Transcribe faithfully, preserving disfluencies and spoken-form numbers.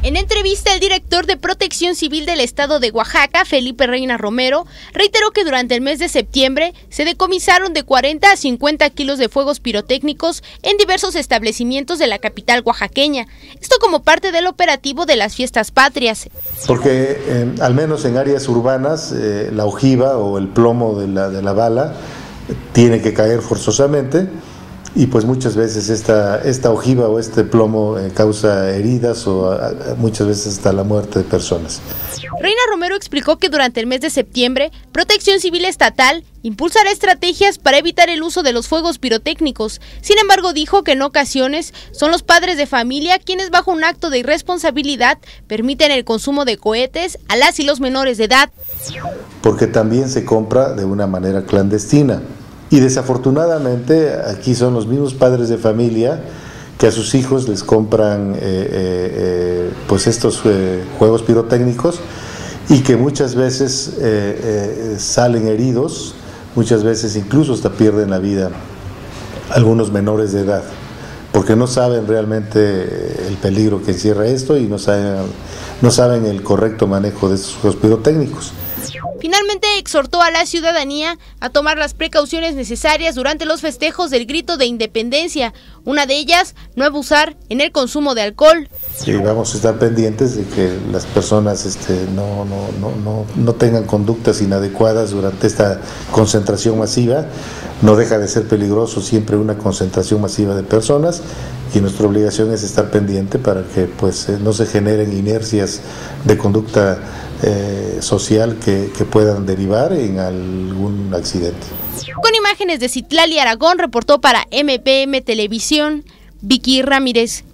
En entrevista, el director de Protección Civil del Estado de Oaxaca, Felipe Reina Romero, reiteró que durante el mes de septiembre se decomisaron de cuarenta a cincuenta kilos de fuegos pirotécnicos en diversos establecimientos de la capital oaxaqueña. Esto como parte del operativo de las fiestas patrias. Porque eh, al menos en áreas urbanas eh, la ojiva o el plomo de la, de la bala tiene que caer forzosamente. Y pues muchas veces esta, esta ojiva o este plomo eh, causa heridas o a, a, muchas veces hasta la muerte de personas. Reina Romero explicó que durante el mes de septiembre, Protección Civil Estatal impulsará estrategias para evitar el uso de los fuegos pirotécnicos. Sin embargo, dijo que en ocasiones son los padres de familia quienes bajo un acto de irresponsabilidad permiten el consumo de cohetes a las y los menores de edad. Porque también se compra de una manera clandestina. Y desafortunadamente aquí son los mismos padres de familia que a sus hijos les compran eh, eh, eh, pues estos eh, juegos pirotécnicos y que muchas veces eh, eh, salen heridos, muchas veces incluso hasta pierden la vida algunos menores de edad, porque no saben realmente el peligro que encierra esto y no saben, no saben el correcto manejo de estos juegos pirotécnicos. Finalmente exhortó a la ciudadanía a tomar las precauciones necesarias durante los festejos del Grito de Independencia. Una de ellas, no abusar en el consumo de alcohol. Sí, vamos a estar pendientes de que las personas este, no, no, no, no, no tengan conductas inadecuadas durante esta concentración masiva. No deja de ser peligroso siempre una concentración masiva de personas y nuestra obligación es estar pendiente para que pues, no se generen inercias de conducta eh, social que, que puedan derivar en algún accidente. Con imágenes de Citlali Aragón, reportó para M P M Televisión, Vicky Ramírez.